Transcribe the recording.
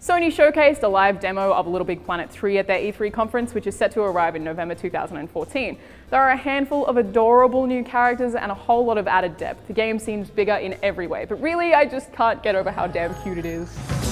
Sony showcased a live demo of Little Big Planet 3 at their E3 conference, which is set to arrive in November 2014. There are a handful of adorable new characters and a whole lot of added depth. The game seems bigger in every way, but really I just can't get over how damn cute it is.